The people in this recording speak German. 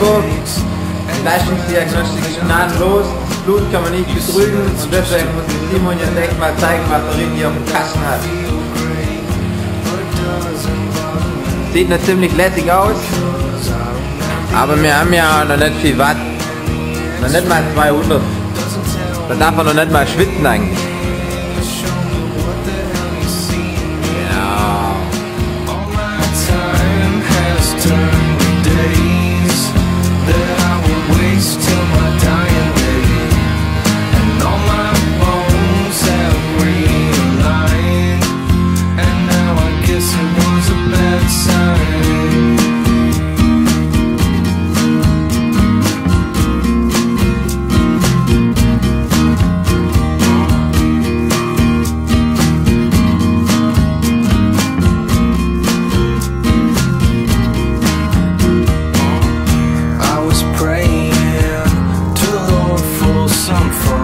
Freiburg. Die Leistungsdiagnostik ist gnadenlos. Blut kann man nicht betrügen und deswegen muss Simon jetzt echt mal zeigen, was er hier auf dem Kasten hat. Sieht noch ziemlich lässig aus, aber wir haben ja noch nicht viel Watt. Noch nicht mal 200. Da darf man noch nicht mal schwitzen eigentlich. Ja. Praying to the Lord for some